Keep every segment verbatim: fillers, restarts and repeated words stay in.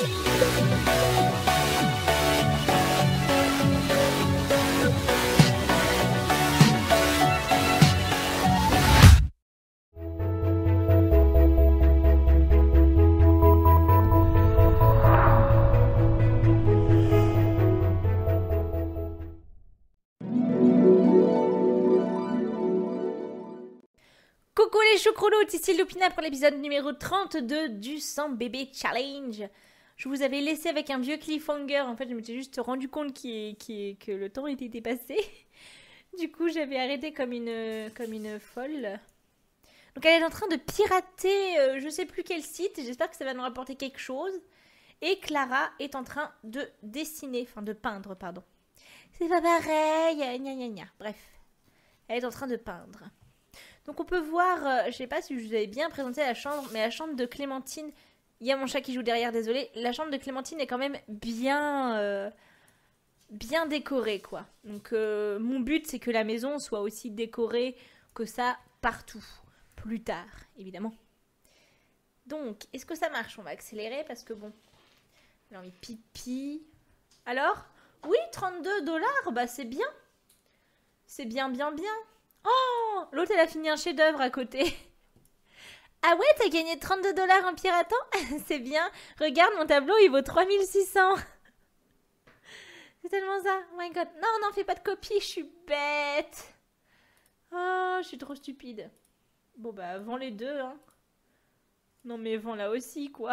Coucou les choucrouloutes, ici Lupina pour l'épisode numéro trente-deux du cent bébé challenge. Je vous avais laissé avec un vieux cliffhanger, en fait je m'étais juste rendu compte qu'il, qu'il, que le temps était dépassé. Du coup j'avais arrêté comme une, comme une folle. Donc elle est en train de pirater euh, je sais plus quel site, j'espère que ça va nous rapporter quelque chose. Et Clara est en train de dessiner, enfin de peindre pardon. C'est pas pareil, gna gna gna, bref. Elle est en train de peindre. Donc on peut voir, euh, je sais pas si je vous avais bien présenté la chambre, mais la chambre de Clémentine, il y a mon chat qui joue derrière, désolé. La chambre de Clémentine est quand même bien, euh, bien décorée quoi. Donc euh, mon but c'est que la maison soit aussi décorée que ça partout, plus tard évidemment. Donc est-ce que ça marche? On va accélérer parce que bon, j'ai envie pipi. Alors? Oui, trente-deux dollars, bah c'est bien. C'est bien bien bien. Oh, l'autre elle a fini un chef-d'œuvre à côté. Ah ouais, t'as gagné trente-deux dollars en piratant? C'est bien. Regarde, mon tableau, il vaut trois mille six cents. C'est tellement ça. Oh my god. Non, non, fais pas de copie, je suis bête. Oh, je suis trop stupide. Bon bah, vends les deux, hein. Non mais vends là aussi, quoi.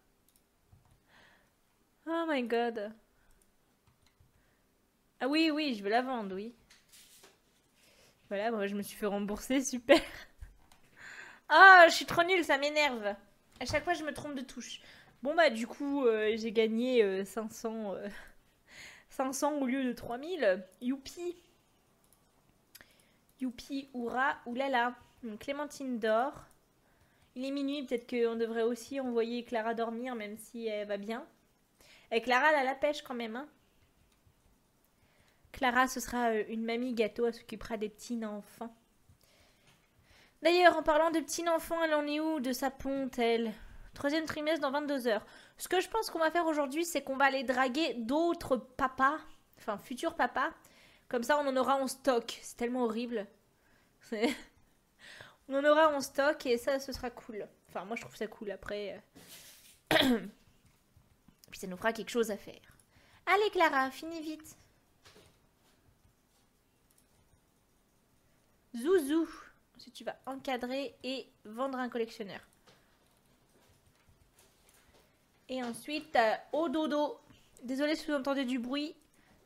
Oh my god. Ah oui, oui, je veux la vendre, oui. Voilà, moi je me suis fait rembourser, super. Ah, oh, je suis trop nulle, ça m'énerve. À chaque fois, je me trompe de touche. Bon, bah, du coup, euh, j'ai gagné euh, cinq cents, euh, cinq cents au lieu de trois mille. Youpi. Youpi, oura, oulala. Donc, Clémentine dort. Il est minuit, peut-être qu'on devrait aussi envoyer Clara dormir, même si elle va bien. Et Clara, elle a la pêche quand même, hein. Clara, ce sera une mamie gâteau, elle s'occupera des petits enfants. D'ailleurs, en parlant de petits enfants, elle en est où de sa ponte, elle? Troisième trimestre dans vingt-deux heures. Ce que je pense qu'on va faire aujourd'hui, c'est qu'on va aller draguer d'autres papas, enfin futurs papas. Comme ça, on en aura en stock. C'est tellement horrible. On en aura en stock et ça, ce sera cool. Enfin, moi, je trouve ça cool. Après, euh... puis ça nous fera quelque chose à faire. Allez, Clara, finis vite. Zouzou. Ensuite, tu vas encadrer et vendre un collectionneur. Et ensuite, euh, au dodo. Désolée si vous entendez du bruit.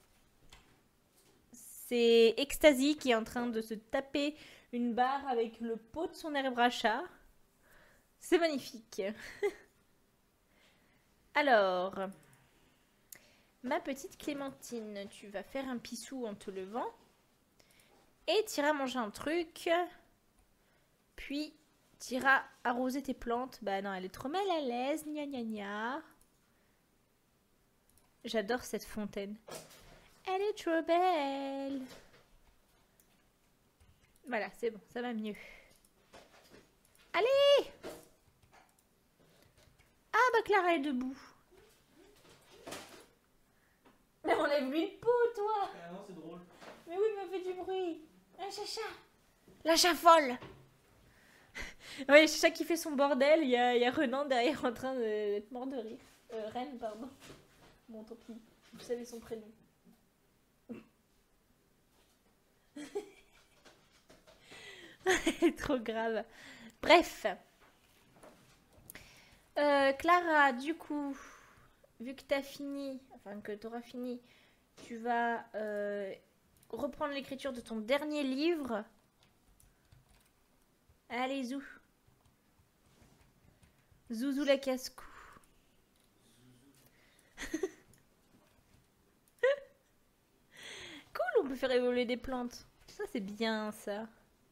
C'est Ecstasy qui est en train de se taper une barre avec le pot de son herbe à chat. C'est magnifique. Alors, ma petite Clémentine, tu vas faire un pissou en te levant. Et tu iras manger un truc. Puis, tu iras arroser tes plantes. Bah non, elle est trop mal à l'aise. Gna gna gna. J'adore cette fontaine. Elle est trop belle. Voilà, c'est bon, ça va mieux. Allez! Ah bah Clara est debout. Mais enlève-lui le pot, toi! Ah non, c'est drôle. Mais oui, mais fait du bruit. Un chacha. La chat folle. Oui, chacha qui fait son bordel. Il y a, il y a Renan derrière en train d'être mort de rire. Euh, Reine, pardon. Bon, tant pis. Vous savez son prénom. Trop grave. Bref. Euh, Clara, du coup, vu que t'as fini, enfin que t'auras fini, tu vas euh, reprendre l'écriture de ton dernier livre. Allez, zou. Zouzou la casse-cou. Cool, on peut faire évoluer des plantes. Ça, c'est bien, ça.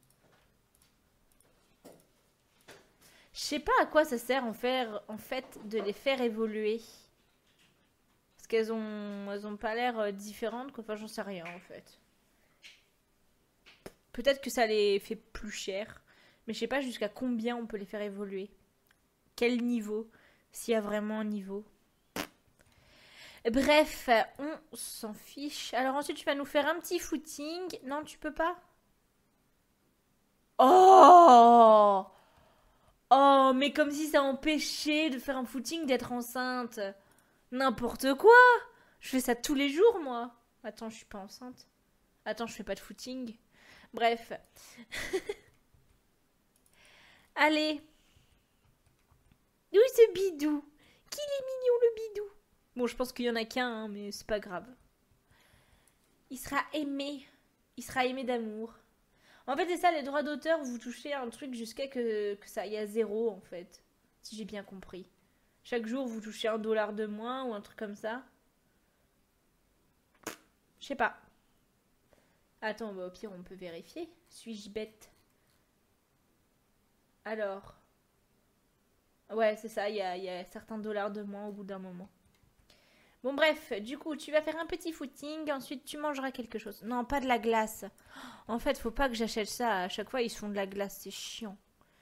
Je sais pas à quoi ça sert en, faire, en fait de les faire évoluer. Parce qu'elles ont, elles ont pas l'air différentes. Quoi. Enfin, j'en sais rien, en fait. Peut-être que ça les fait plus cher. Mais je sais pas jusqu'à combien on peut les faire évoluer. Quel niveau? S'il y a vraiment un niveau. Bref, on s'en fiche. Alors ensuite, tu vas nous faire un petit footing. Non, tu peux pas? Oh! Oh, mais comme si ça empêchait de faire un footing d'être enceinte. N'importe quoi! Je fais ça tous les jours, moi. Attends, je suis pas enceinte. Attends, je fais pas de footing. Bref. Allez. Où ce bidou? Qu'il est mignon, le bidou. Bon, je pense qu'il y en a qu'un, hein, mais c'est pas grave. Il sera aimé. Il sera aimé d'amour. En fait, c'est ça, les droits d'auteur, vous touchez un truc jusqu'à que, que ça y a zéro, en fait. Si j'ai bien compris. Chaque jour, vous touchez un dollar de moins ou un truc comme ça. Je sais pas. Attends, bah, au pire, on peut vérifier. Suis-je bête? Alors. Ouais, c'est ça, il y a, y a certains dollars de moins au bout d'un moment. Bon, bref, du coup, tu vas faire un petit footing, ensuite tu mangeras quelque chose. Non, pas de la glace. En fait, faut pas que j'achète ça. À chaque fois, ils se font de la glace, c'est chiant.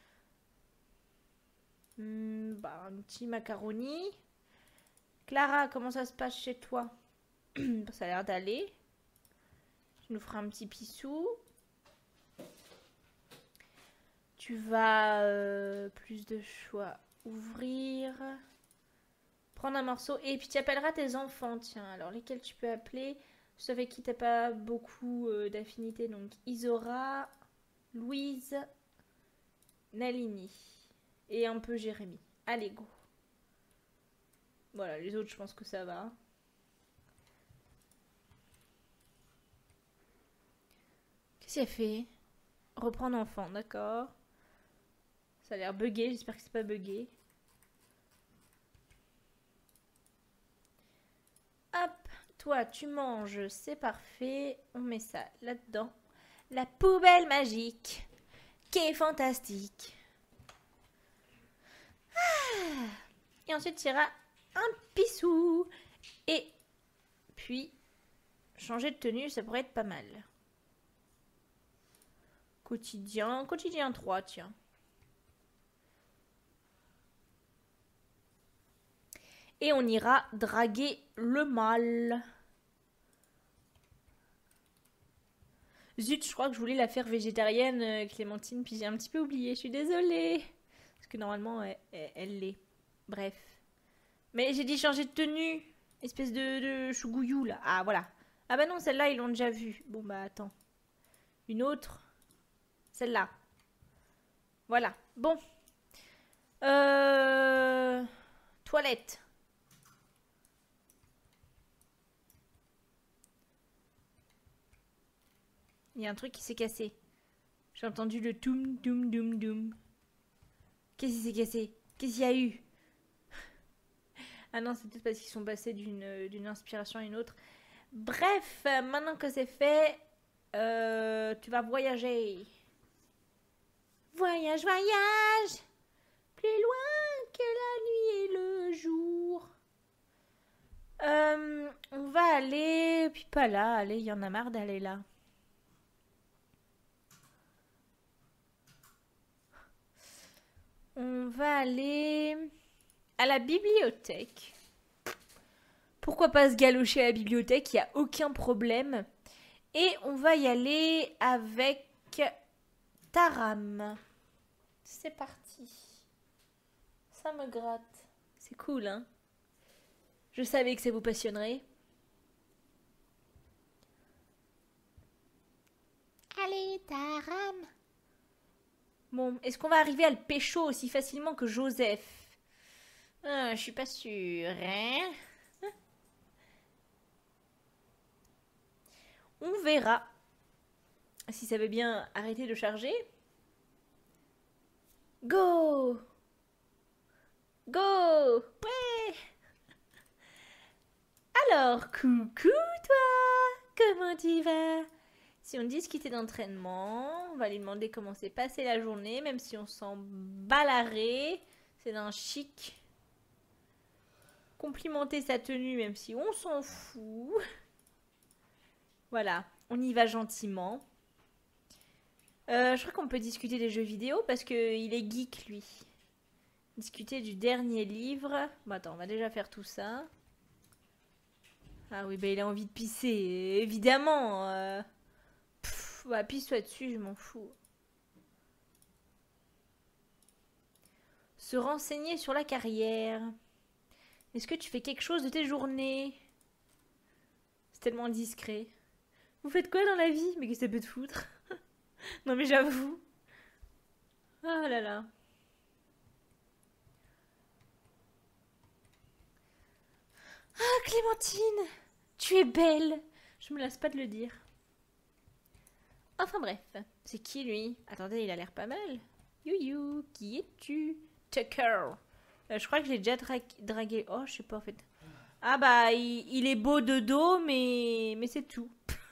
Hmm, bah, un petit macaroni. Clara, comment ça se passe chez toi? Ça a l'air d'aller. Tu nous feras un petit pissou. Tu vas... Euh, plus de choix. Ouvrir. Prendre un morceau. Et puis tu appelleras tes enfants. Tiens, alors lesquels tu peux appeler? Ceux avec qui t'as pas beaucoup euh, d'affinité. Donc Isora, Louise, Nalini. Et un peu Jérémy. Allez, go. Voilà, les autres, je pense que ça va. Qu'est-ce qu'il a fait? Reprendre enfant, d'accord. Ça a l'air bugué, j'espère que c'est pas bugué. Hop, toi tu manges, c'est parfait. On met ça là-dedans. La poubelle magique, qui est fantastique. Ah. Et ensuite tu iras un pissou. Et puis, changer de tenue, ça pourrait être pas mal. Quotidien, quotidien trois, tiens. Et on ira draguer le mâle. Zut, je crois que je voulais la faire végétarienne, euh, Clémentine, puis j'ai un petit peu oublié, je suis désolée. Parce que normalement, elle l'est. Bref. Mais j'ai dit changer de tenue. Espèce de, de chougouillou, là. Ah, voilà. Ah bah non, celle-là, ils l'ont déjà vue. Bon, bah attends. Une autre. Celle-là. Voilà. Bon. Euh... Toilette. Il y a un truc qui s'est cassé. J'ai entendu le toum, toum, doum, doum. Qu'est-ce qui s'est cassé? Qu'est-ce qu'il y a eu? Ah non, c'est peut-être parce qu'ils sont passés d'une d'une inspiration à une autre. Bref, maintenant que c'est fait, euh, tu vas voyager. Voyage, voyage, plus loin que la nuit et le jour. Euh, on va aller, puis pas là, allez, il y en a marre d'aller là. On va aller à la bibliothèque. Pourquoi pas se galocher à la bibliothèque, il n'y a aucun problème. Et on va y aller avec Taram. C'est parti. Ça me gratte. C'est cool, hein? Je savais que ça vous passionnerait. Allez, Taram. Bon, est-ce qu'on va arriver à le pécho aussi facilement que Joseph? ah, Je suis pas sûre, hein? On verra si ça veut bien arrêter de charger. Go! Go! Ouais! Alors, coucou toi! Comment tu vas? Si on discutait d'entraînement, on va lui demander comment s'est passée la journée, même si on s'en bat l'arrêt. C'est d'un chic. Complimenter sa tenue, même si on s'en fout. Voilà, on y va gentiment. Euh, je crois qu'on peut discuter des jeux vidéo parce qu'il est geek, lui. Discuter du dernier livre. Bon, attends, on va déjà faire tout ça. Ah oui, bah il a envie de pisser, évidemment. Euh... Pff, bah pisse-toi dessus, je m'en fous. Se renseigner sur la carrière. Est-ce que tu fais quelque chose de tes journées? C'est tellement discret. Vous faites quoi dans la vie? Mais qu'est-ce que ça peut te foutre? Non mais j'avoue. Ah là là. Ah Clémentine, tu es belle. Je me lasse pas de le dire. Enfin bref, c'est qui lui? Attendez, il a l'air pas mal. You qui es-tu? Tucker. Euh, je crois que je l'ai déjà dra dragué. Oh, je sais pas en fait. Ah bah, il, il est beau de dos, mais, mais c'est tout.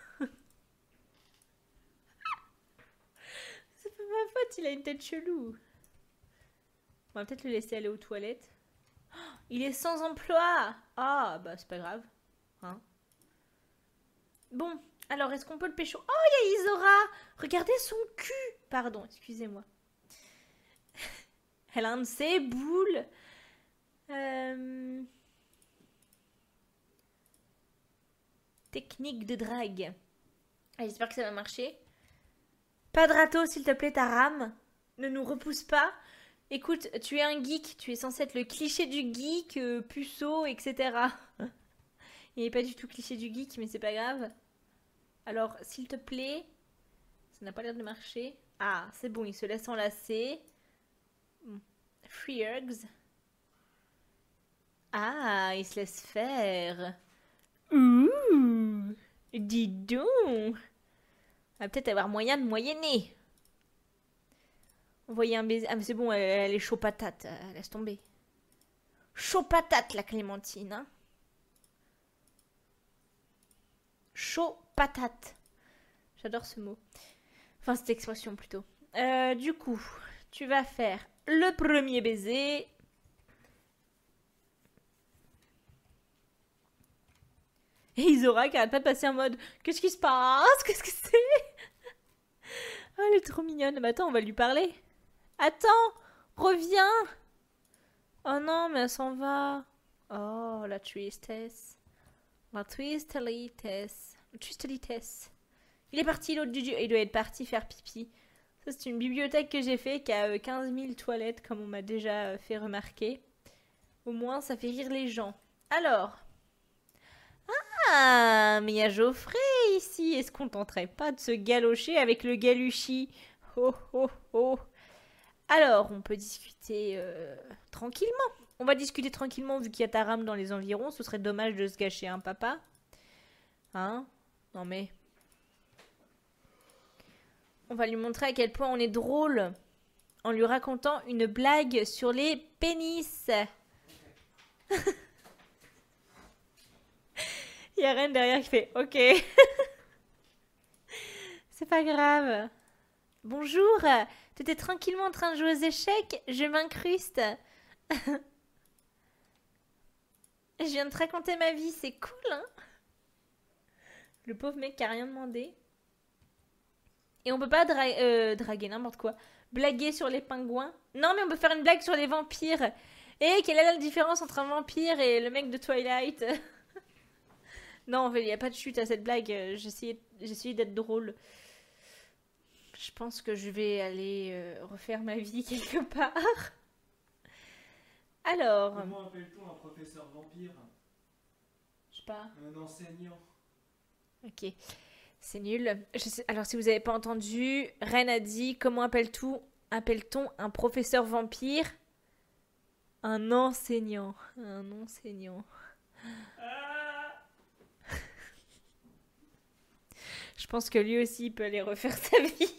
C'est pas ma faute, il a une tête chelou. On va peut-être le laisser aller aux toilettes. Oh, il est sans emploi. Ah bah, c'est pas grave. Hein? Bon, alors est-ce qu'on peut le pécho? Oh, il y a Isora. Regardez son cul. Pardon, excusez-moi. Elle a un de ses boules. Euh... Technique de drague. J'espère que ça va marcher. Pas de râteau, s'il te plaît, ta rame. Ne nous repousse pas. Écoute, tu es un geek. Tu es censé être le cliché du geek, euh, puceau, et cetera. Il n'est pas du tout cliché du geek, mais c'est pas grave. Alors, s'il te plaît. Ça n'a pas l'air de marcher. Ah, c'est bon, il se laisse enlacer. Free hugs. Ah, il se laisse faire. Ouh, dis donc. On va peut-être avoir moyen de moyenner. Envoyer un baiser. Ah, mais c'est bon, elle, elle est chaud patate. Euh, laisse tomber. Chaud patate, la Clémentine. Hein. Chaud patate. J'adore ce mot. Enfin, cette expression plutôt. Euh, du coup, tu vas faire le premier baiser. Et Isora qui arrête pas de passer en mode qu'est-ce qui se passe? Qu'est-ce que c'est? Oh, elle est trop mignonne. Mais attends, on va lui parler. Attends, reviens. Oh non, mais elle s'en va. Oh, la tristesse. La tristesse. La tristesse. Il est parti, l'autre Juju. Il doit être parti faire pipi. Ça, c'est une bibliothèque que j'ai fait qui a quinze mille toilettes, comme on m'a déjà fait remarquer. Au moins, ça fait rire les gens. Alors. Ah, mais il y a Geoffrey ici. Est-ce qu'on tenterait pas de se galocher avec le galuchi? Oh, oh, oh. Alors, on peut discuter euh, tranquillement. On va discuter tranquillement vu qu'il y a ta rame dans les environs. Ce serait dommage de se gâcher un papa. Hein? Non mais... On va lui montrer à quel point on est drôle en lui racontant une blague sur les pénis. Il y a Reine derrière qui fait « Ok. » C'est pas grave. Bonjour. T'étais tranquillement en train de jouer aux échecs? Je m'incruste. Je viens de te raconter ma vie. C'est cool, hein? Le pauvre mec qui a rien demandé. Et on peut pas dra euh, draguer n'importe quoi. Blaguer sur les pingouins. Non, mais on peut faire une blague sur les vampires. Et quelle est la différence entre un vampire et le mec de Twilight? Non, en fait, il n'y a pas de chute à cette blague. J'ai essayé d'être drôle. Je pense que je vais aller euh, refaire ma vie quelque part. Alors... Comment appelle-t-on un professeur vampire? Je sais pas. Un enseignant. Ok. C'est nul. Je sais... Alors, si vous n'avez pas entendu, Ren a dit comment appelle-t-on appelle-t-on un professeur vampire? Un enseignant. Un enseignant. Ah, Je pense que lui aussi, il peut aller refaire sa vie.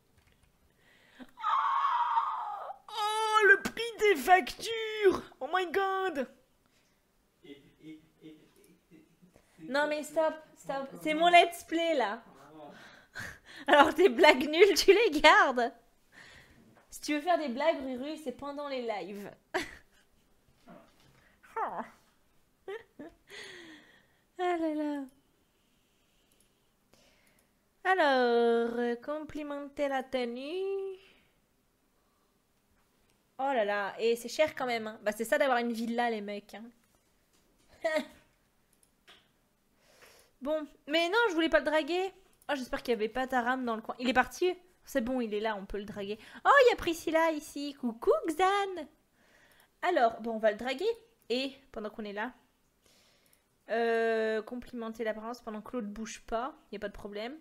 Oh, le prix des factures! Oh my god! et, et, et, et, et, Non mais stop, stop. C'est mon let's play là. Oh. Alors tes blagues nulles, tu les gardes. Si tu veux faire des blagues, Ruru, c'est pendant les lives. Ah là là. Alors, euh, complimenter la tenue. Oh là là, et c'est cher quand même. Hein. Bah c'est ça d'avoir une villa les mecs. Hein. Bon, mais non, je voulais pas le draguer. Oh, j'espère qu'il y avait pas Taram dans le coin. Il est parti? C'est bon, il est là, on peut le draguer. Oh, il y a Priscilla ici. Coucou, Xan. Alors, bon, on va le draguer. Et, pendant qu'on est là, euh, complimenter l'apparence pendant que l'autre bouge pas. Il n'y a pas de problème.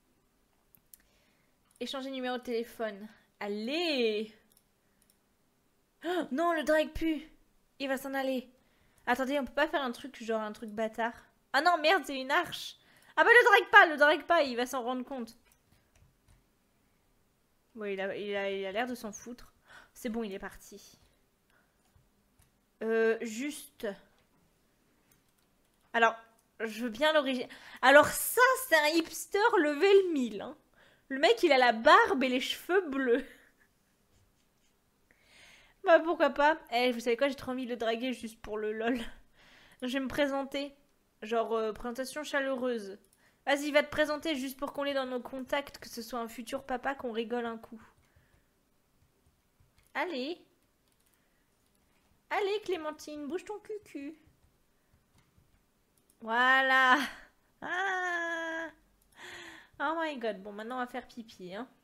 Échanger numéro de téléphone. Allez. Oh, non, le drague pue. Il va s'en aller. Attendez, on peut pas faire un truc genre un truc bâtard. Ah non, merde, c'est une arche. Ah bah le drague pas, le drague pas, il va s'en rendre compte. Bon, il a il a, il a l'air de s'en foutre. C'est bon, il est parti. Euh, juste... Alors, je veux bien l'origine. Alors ça, c'est un hipster level mille. Hein. Le mec, il a la barbe et les cheveux bleus. Bah pourquoi pas. Eh, vous savez quoi, j'ai trop envie de le draguer juste pour le lol. Je vais me présenter. Genre, euh, présentation chaleureuse. Vas-y, va te présenter juste pour qu'on l'ait dans nos contacts, que ce soit un futur papa, qu'on rigole un coup. Allez. Allez, Clémentine, bouge ton cucu. Voilà. Ah. Oh my god. Bon, maintenant, on va faire pipi, hein.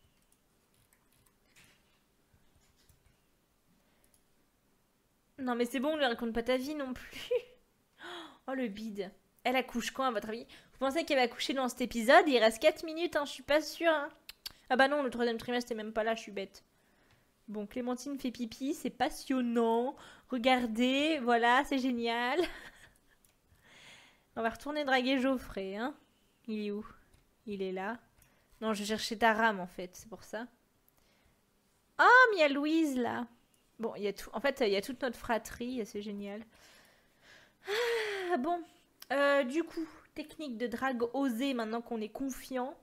Non, mais c'est bon, on lui raconte pas ta vie non plus. Oh, le bide. Elle accouche quand, à votre avis? Vous pensez qu'elle va accoucher dans cet épisode? Il reste quatre minutes, hein, je suis pas sûre. Hein. Ah bah non, le troisième trimestre est même pas là, je suis bête. Bon, Clémentine fait pipi, c'est passionnant. Regardez, voilà, c'est génial. On va retourner draguer Geoffrey, hein. Il est où? Il est là. Non, je cherchais ta rame, en fait, c'est pour ça. Ah, oh, mais il y a Louise, là. Bon, il y a tout. En fait, il y a toute notre fratrie, c'est génial. Ah, bon. Euh, du coup, technique de drague osée maintenant qu'on est confiant.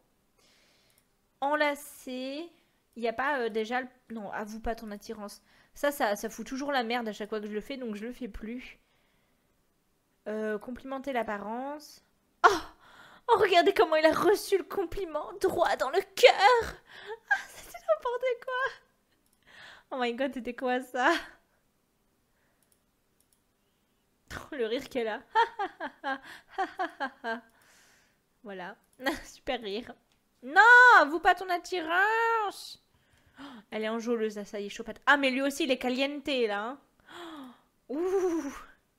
Enlacer. Il n'y a pas euh, déjà... Le... Non, avoue pas ton attirance. Ça, ça, ça fout toujours la merde à chaque fois que je le fais, donc je le fais plus. Euh, complimenter l'apparence. Oh, oh, regardez comment il a reçu le compliment. Droit dans le cœur. Ah, c'était n'importe quoi. Oh my god, c'était quoi ça? Oh, le rire qu'elle a. Voilà. Super rire. Non, vous pas ton attirance. Oh, elle est enjôleuse, là, ça y est, chaud patate. Ah, mais lui aussi, il est caliente, là. Hein. Oh, ouh.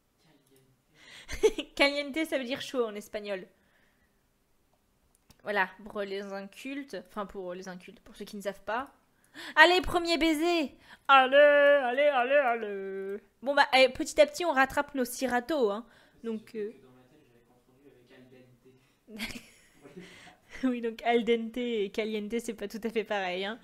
Caliente, ça veut dire chaud en espagnol. Voilà, pour les incultes. Enfin, pour les incultes, pour ceux qui ne savent pas. Allez, premier baiser. Allez, allez, allez, allez. Bon, bah, allez, petit à petit, on rattrape nos siratos, hein. Donc... Euh... Dans ma tête, j'avais confondu avec al dente. Oui, donc al dente et caliente, c'est pas tout à fait pareil, hein.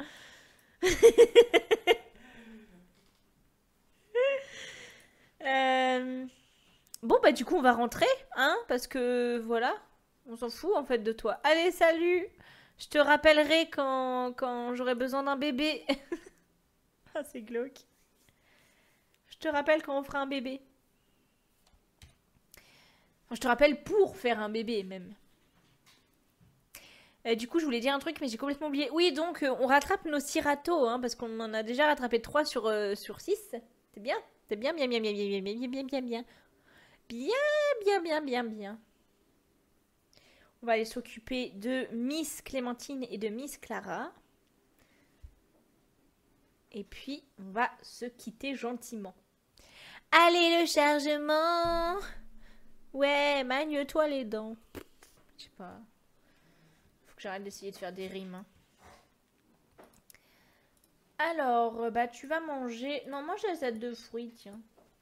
euh... Bon, bah, du coup, on va rentrer, hein, parce que, voilà, on s'en fout, en fait, de toi. Allez, salut. Je te rappellerai quand, quand j'aurai besoin d'un bébé. Ah, c'est glauque. Je te rappelle quand on fera un bébé. Enfin, je te rappelle pour faire un bébé, même. Euh, du coup, je voulais dire un truc, mais j'ai complètement oublié. Oui, donc, euh, on rattrape nos six râteaux, hein, parce qu'on en a déjà rattrapé trois sur, euh, sur six. C'est bien. C'est bien, bien, bien, bien, bien, bien, bien, bien, bien, bien. Bien, bien, bien, bien, bien. On va aller s'occuper de Miss Clémentine et de Miss Clara. Et puis, on va se quitter gentiment. Allez, le chargement! Ouais, magne-toi les dents. Je sais pas. Faut que j'arrête d'essayer de faire des rimes. Hein. Alors, bah, tu vas manger... Non, mange la salade de fruits, tiens.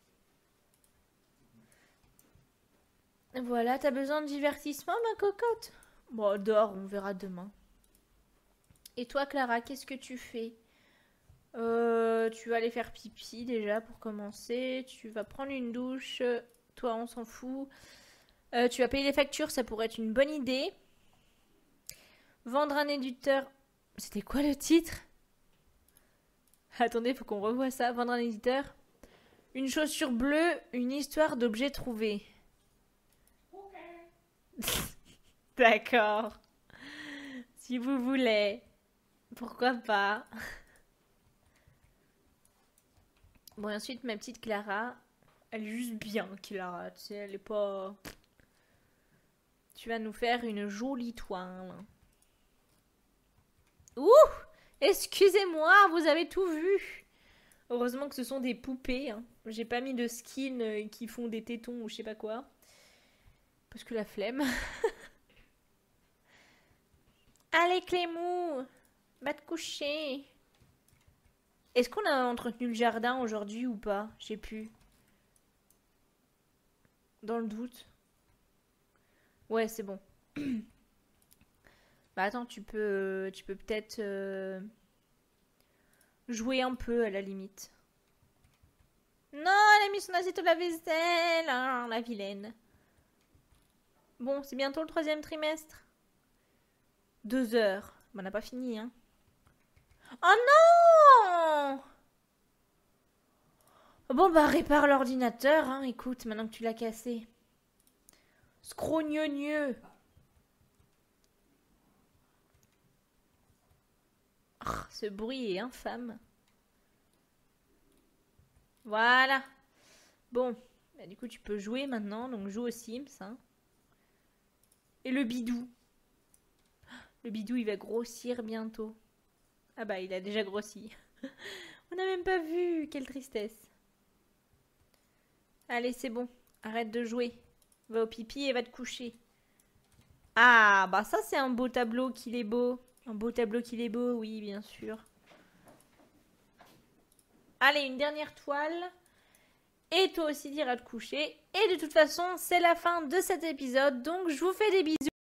Voilà, t'as besoin de divertissement, ma cocotte? Bon, dehors, on verra demain. Et toi, Clara, qu'est-ce que tu fais? euh, Tu vas aller faire pipi, déjà, pour commencer. Tu vas prendre une douche. Toi, on s'en fout. Euh, tu vas payer les factures, ça pourrait être une bonne idée. Vendre un éditeur... C'était quoi le titre? Attendez, faut qu'on revoie ça. Vendre un éditeur. Une chaussure bleue, une histoire d'objets trouvés. D'accord. Si vous voulez. Pourquoi pas. Bon, et ensuite, ma petite Clara. Elle est juste bien, Clara. Tu sais, elle est pas... Tu vas nous faire une jolie toile. Ouh! Excusez-moi, vous avez tout vu. Heureusement que ce sont des poupées. Hein. J'ai pas mis de skins euh, qui font des tétons ou je sais pas quoi. Parce que la flemme. Allez Clémou, va te coucher. Est-ce qu'on a entretenu le jardin aujourd'hui ou pas? Je sais plus. Dans le doute. Ouais, c'est bon. Bah attends, tu peux, tu peux peut-être euh, jouer un peu à la limite. Non, elle a mis son assiette au lave-vaisselle, hein, la vilaine. Bon, c'est bientôt le troisième trimestre. Deux heures. Bah, on n'a pas fini, hein. Oh non! Bon, bah répare l'ordinateur, hein. Écoute, maintenant que tu l'as cassé. Scrogneux. Oh, ce bruit est infâme. Voilà. Bon, bah, du coup tu peux jouer maintenant, donc joue aux Sims. Hein. Et le bidou. Le bidou il va grossir bientôt. Ah bah il a déjà grossi. On n'a même pas vu, quelle tristesse. Allez c'est bon, arrête de jouer. Va au pipi et va te coucher. Ah bah ça c'est un beau tableau qu'il est beau. Un beau tableau qu'il est beau, oui, bien sûr. Allez, une dernière toile. Et toi aussi, t'iras te coucher. Et de toute façon, c'est la fin de cet épisode. Donc, je vous fais des bisous.